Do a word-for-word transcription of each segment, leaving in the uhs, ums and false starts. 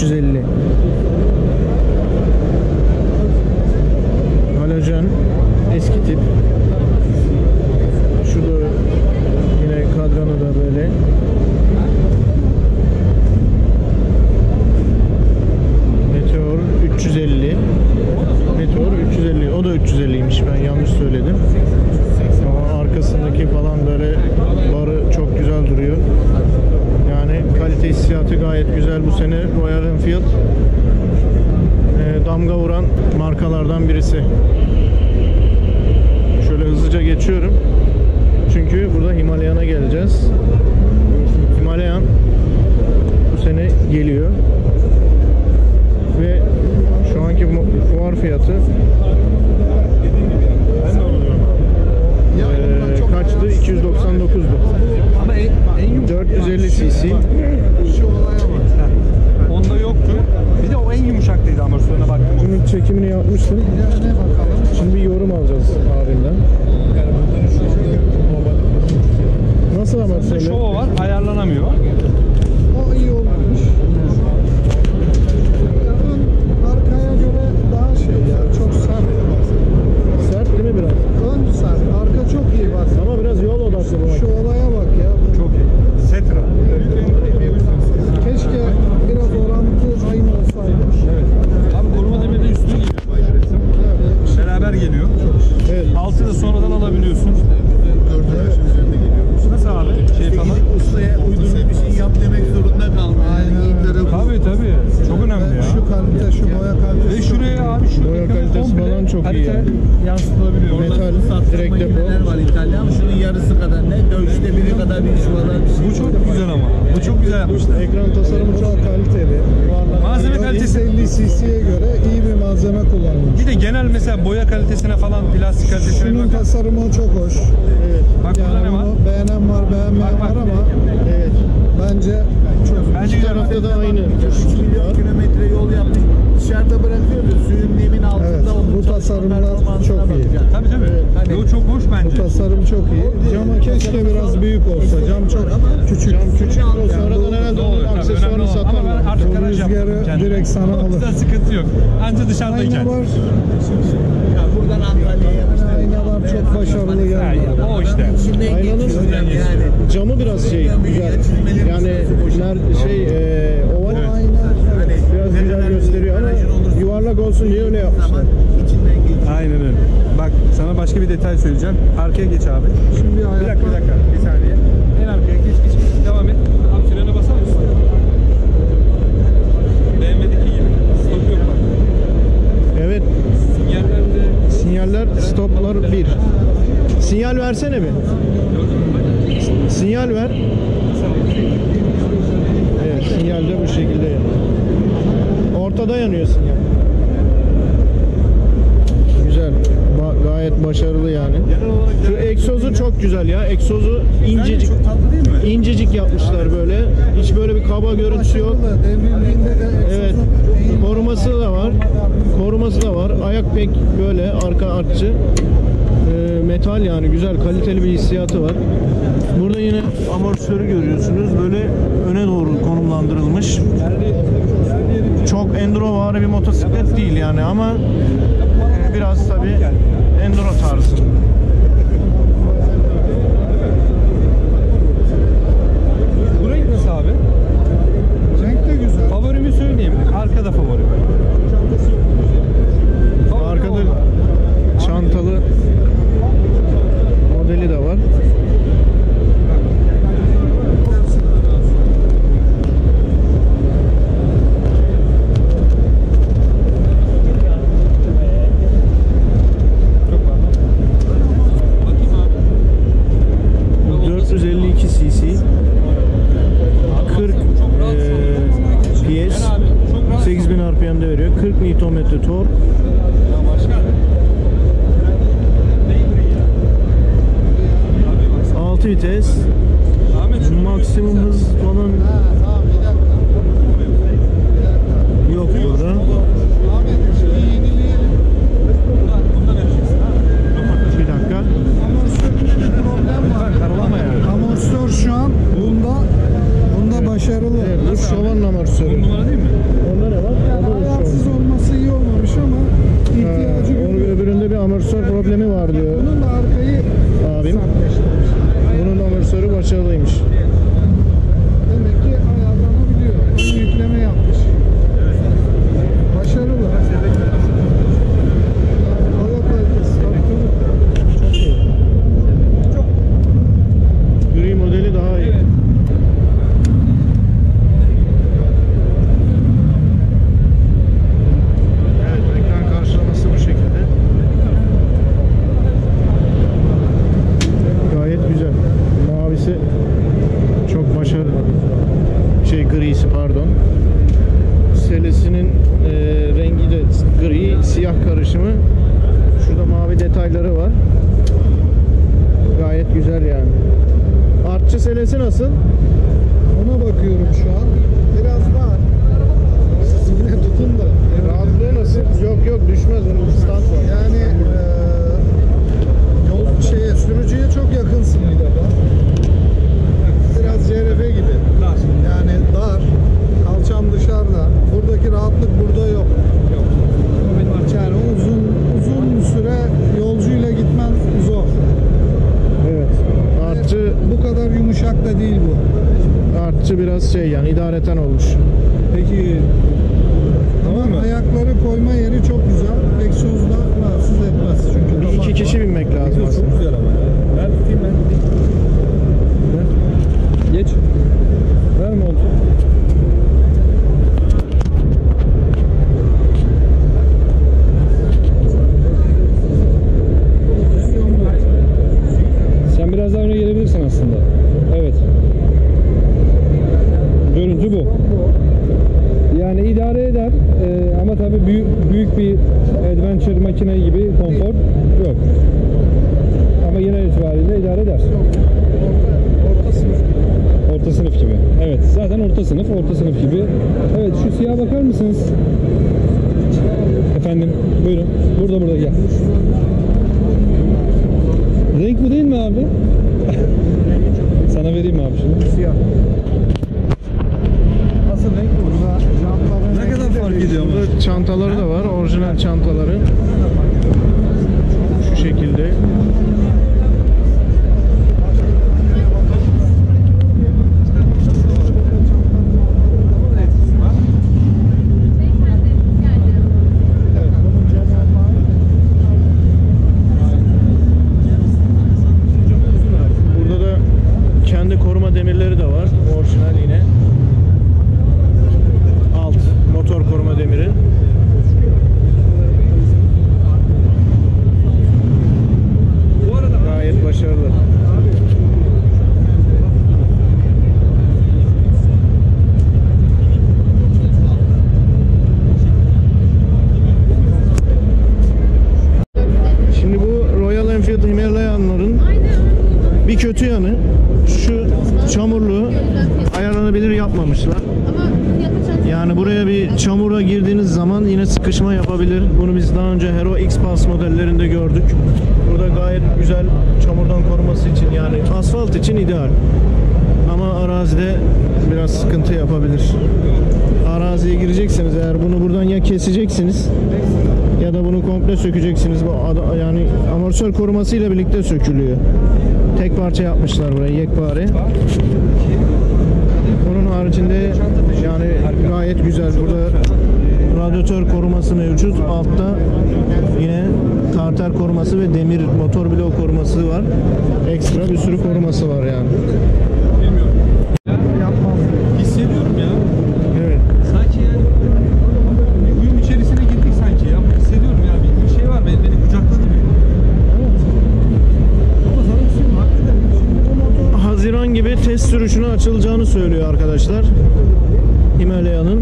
yüz elli. Halojen eski tip. Şu da yine kadranı da böyle. Meteor üç yüz elli. Meteor üç yüz elli. O da üç yüz elliymiş. Ben yanlış söyledim. Ama arkasındaki falan böyle barı çok güzel duruyor. Yani kalite hissiyatı gayet güzel bu sene. Royal Enfield e, damga vuran markalardan birisi. Şöyle hızlıca geçiyorum. Çünkü burada Himalayan'a geleceğiz. Himalayan bu sene geliyor. Ve şu anki fuar fiyatı ee, kaçtı? iki yüz doksan dokuzdu. Ama en, en dört yüz elli cc. Şu olaya bak. Onda yoktu. Bir de o en yumuşaklıydı amortisörüne baktım. Bunun çekimini yapmıştım. Şimdi bir yorum alacağız abimden. Nasıl ama söyle? Şova var, ayarlanamıyor. O iyi olmamış. Ön arkaya göre daha şey ya, çok sert. Sert değil mi biraz? Ön sert, arka çok iyi bak. Ama biraz yol odaklı bu. Şu olaya bak ya. Çok iyi. Setra. Keşke biraz orantı aynı olsaydı. Evet. Abi koruma demiri de üstüne geliyor. Evet. Beraber geliyor. Evet. Altı da sonradan alabiliyorsun. Nasıl abi? Şey falan. Ustaya uydurma bir şey yap demek zorunda kalma. Yani iyi tarafı. Tabii tabii. Çok önemli ya. Şu kalite, şu boya kalitesi. Ve şuraya abi şu Boya kalitesi falan çok iyi kalite yani. yansıtılabiliyor. Metal, direkt depo. Makineler var İtalyan. Şunun yarısı kadar ne? Dövüşte biri kadar bir iş falan bir şey. Bu çok güzel ama. Bu çok güzel yapmışlar. Ekran tasarımı çok kaliteli. Malzeme kalitesi. elli cc'ye göre iyi bir malzeme kullanılmış. Bir de genel mesela boya kalitesine falan, plastik kalitesine Şunun bakın. tasarımı çok hoş. Evet. Bak burada ne Yani var? bunu beğenen var, beğenmeyen Bak, bak. var ama Evet. bence çok Bence İki güzel. tarafta da aynı. üç milyon kilometre yol yapmış. Dışarıda bırakıyordu. Suyun nemin altında Evet, onun bu çalışma tasarımlar performansına çok iyi. bakacaksın. Tabii tabii. Hani- Yo, çok hoş bu bence. tasarım çok iyi. Cama keşke biraz büyük olsa. Cam çok küçük. Cam küçük olsa aradan herhalde onun Tabii, aksesuarını önemli olan. Ama ben satarlar. artık Bu garaj yaptım rüzgarı kendime. direkt sana O alır. yüzden sıkıntı yok. Anca dışarıdayken. Ayna var. Ya buradan Antalya'ya yapmışlar. Aynalar çok başarılı Ha, geldi. o işte. İçinden Aynanın geçiyor yani. camı biraz şey güzel. Yani ner şey e, oval Ayna. Hani biraz güzel gösteriyor ama yuvarlak olsun diye öyle yapmışlar. içinden geçiyor. Aynen öyle. Bak sana başka bir detay söyleyeceğim. Arkaya geç abi. Şimdi Bir dakika bir ayaklar. dakika. Bir saniye. En arkaya geç geç. Devam et. Abi frene basar mısın? B M W'deki gibi. Stop yok bak. Evet. Sinyallerde Sinyaller, stoplar bir. Sinyal versene bir. Sinyal ver. Evet, sinyal de bu şekilde yanıyor. Ortada yanıyor sinyal. Güzel. Ba- gayet başarılı yani. Şu egzozu çok güzel ya. Egzozu incecik. çok tatlı değil mi? İncecik yapmışlar böyle. Hiç böyle bir kaba görüntüsü yok. Başarılı. Devrildiğinde de Evet. egzozun Koruması da var. Koruması da var. Ayak pek böyle arka artçı. Ee, metal yani güzel kaliteli bir hissiyatı var. Burada yine amortisörü görüyorsunuz. Böyle öne doğru konumlandırılmış. Çok endurovari bir motosiklet değil yani ama e, biraz tabi enduro tarzı. Bu renk nasıl abi? renk de güzel. Favorimi söyleyeyim. Arkada favorim. Favorim Arkada o. çantalı modeli de var. Çok pardon. Bakayım abi. dört yüz elli iki cc, kırk P S, sekiz bin R P M'de veriyor. kırk Newton metre tork. altı vites. Maksimum hız falan yok burada. Bir dakika. Amortisörde bir problem var. Karalama yani. Amortisör şu an bunda bunda baş başarılı. Evet, bu şovan amortisörü. On numara değil mi? Onda ne var? Yani Onda da ayaksız şovan. olması iyi olmamış ama ihtiyacı Ha, onun görüyor. öbüründe bir amortisör problemi var diyor Bunun da arkayı abim. sertleştirmiş. Bunun amortisörü başarılıymış. Demek ki ayarlanabiliyor. Ön yükleme yapmış. Başarılı. Hava kalitesi tabii tabii. Çok iyi. Gri modeli daha iyi. Evet, ekran karşılaması bu şekilde. Gayet güzel. Mavisi çok başarılı. Şey grisi pardon. Selesinin e, rengi de gri, siyah karışımı. Şurada mavi detayları var. Gayet güzel yani. Artçı selesi nasıl? Ona bakıyorum şu an. Biraz var. Siz yine tutun da. Rahatlığı nasıl? Yok yok düşmez, onun stand var. Yani eee yol şeye sürücüye çok yakınsın bir defa. Biraz C R F gibi. Dar. Yani dar. Kalçam dışarıda. Buradaki rahatlık burada yok. Yok. O benim artık. Yani uzun uzun süre yolcuyla gitmen zor. Evet. Artçı, Bu kadar yumuşak da değil bu. artçı biraz şey yani idareten olmuş. Peki. Ama Tamam mı? ayakları koyma yeri çok güzel. Egzozda rahatsız etmez çünkü. Bir iki kapak kişi var. binmek lazım Çok aslında. güzel ama ya. Ver tutayım ben. Ver. Geç. Ver montu. Sen biraz daha öne gelebilirsin aslında. Evet. Görüntü bu. Yani idare eder Ee, ama tabii büyük, büyük bir adventure makine gibi konfor yok. Ama genel itibariyle idare eder. Orta sınıf. Orta sınıf gibi. Evet, zaten orta sınıf, orta sınıf gibi. Evet, şu siyaha bakar mısınız? Efendim, buyurun. Burada burada gel. Renk bu değil mi abi? Sana vereyim mi abi şunu? Siyah. Nasıl renk bu? Burada jantların Ne kadar rengi de fark değişiyor. ediyor ama? Burada çantaları da var, orijinal çantaları. Şu şekilde. Evet, bunun camı var. Burada da kendi koruma demirleri de var. Orijinal yine. Alt motor koruma demiri. Gayet başarılı. Şimdi bu Royal Enfield Himalayanların bir kötü yanı şu çamurluğu ayarlanabilir yapmamışlar. Yani buraya bir çamura girdiğiniz zaman yine sıkışma yapabilir. Bunu biz daha önce Hero X-Pass modellerinde gördük. Burada gayet güzel çamurdan koruması için yani asfalt için ideal. Ama arazide biraz sıkıntı yapabilir. Araziye gireceksiniz eğer bunu buradan ya keseceksiniz ya da bunu komple sökeceksiniz. Bu ada- yani amortisör koruması ile birlikte sökülüyor. Tek parça yapmışlar burayı, yekpare. Onun haricinde yani gayet güzel. Burada radyatör koruması mevcut. Altta yine karter koruması ve demir motor bloğu koruması var. Ekstra bir sürü koruması var yani. Hissediyorum ya. Evet. Sanki yani bir uyum içerisine girdik sanki ya. Hissediyorum ya. Bir, bir şey var. Beni, beni kucakladı bir. Ama sana bir şey mi? Hakikaten bir şey mi? Haziran gibi test sürüşüne açılacağını söylüyor arkadaşlar. Himalaya'nın.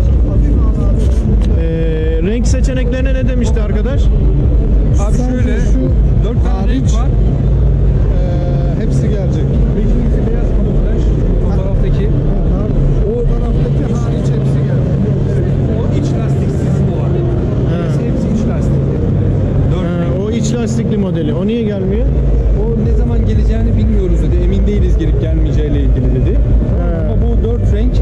Ee, renk seçeneklerine ne demişti arkadaş? Abi Sadece şöyle. şu Dört tane renk hariç, var. eee, hepsi gelecek. Birincisi beyaz kamuflaj. Fotoğraftaki. O taraftaki hariç hepsi gelecek. O iç lastiksiz olan. Ha. Hepsi, hepsi iç lastikli. Dört Ha, renk. o iç lastikli modeli. O niye gelmiyor? O ne zaman geleceğini bilmiyoruz dedi. Emin değiliz gelip gelmeyeceğiyle ilgili dedi. Ha. Ama bu dört renk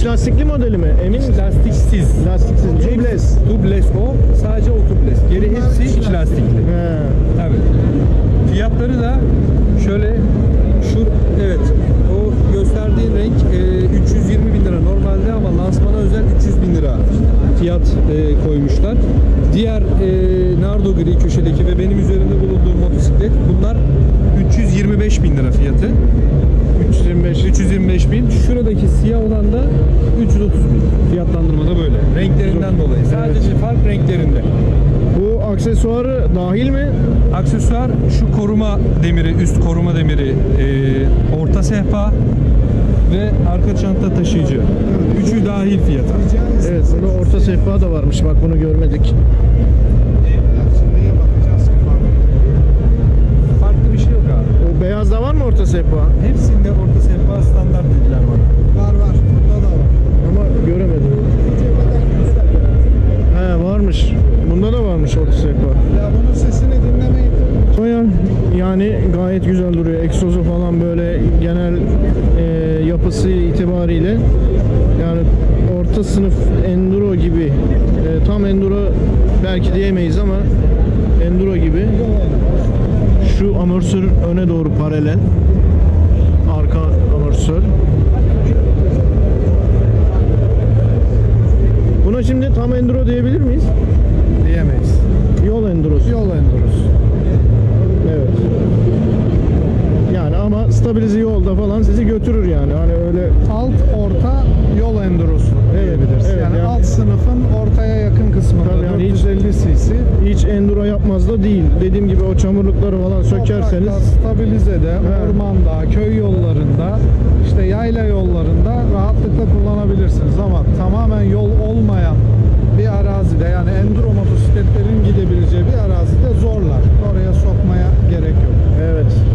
lastikli modeli mi? Emin İç misin? lastiksiz. Lastiksiz. Tubeless. Tubeless o. Sadece o tubeless. Geri hepsi iç lastikli. He. Evet. Fiyatları da şöyle şu evet o gösterdiğin renk e, üç yüz yirmi bin lira normalde ama lansmana özel üç yüz bin lira fiyat e, koymuşlar. Diğer e, Nardo gri köşedeki ve benim üzerinde bulunduğum motosiklet bunlar üç yüz yirmi beş bin lira fiyatı. üç yüz yirmi beş. üç yüz yirmi beş bin. Şuradaki siyah olan da üç yüz otuz bin. Fiyatlandırmada böyle. Renklerinden dolayı. Sadece fark renklerinde. Bu aksesuarı dahil mi? Aksesuar şu koruma demiri, üst koruma demiri, e, orta sehpa ve arka çanta taşıyıcı. Üçü dahil fiyata. Evet, burada orta sehpa da varmış. Bak bunu görmedik. Şimdi neye bakacağız ki farklı? Farklı bir şey yok abi. O beyazda var mı orta sehpa? Hepsinde orta sehpa standart dediler bana. Var var. Burada da var. Ama göremedim. He, varmış. Bunda da varmış orta sehpa. Ya bunun sesini dinlemeyin. Baya yani gayet güzel duruyor. Egzozu falan böyle genel e, yapısı itibariyle yani orta sınıf enduro gibi, e, tam enduro belki diyemeyiz ama enduro gibi. Şu amortisör öne doğru paralel, arka amortisör. Buna şimdi tam enduro diyebilir miyiz? Diyemeyiz. Yol endurosu. Yol endurosu. Evet. Yani ama stabilize yolda falan sizi götürür yani. Hani öyle Alt orta yol endurosu Evet, diyebiliriz. evet, yani, yani- alt sınıfın ortaya yakın kısmında Tabii yani dört yüz elli cc. hiç enduro yapmaz da değil. Dediğim gibi o çamurlukları falan sökerseniz Toprakta, stabilizede, Evet. ormanda, köy yollarında, işte yayla yollarında rahatlıkla kullanabilirsiniz ama tamamen yol olmayan bir arazide yani enduro motosikletlerin gidebileceği bir arazide zorlar. Oraya sokmaya gerek yok. evet.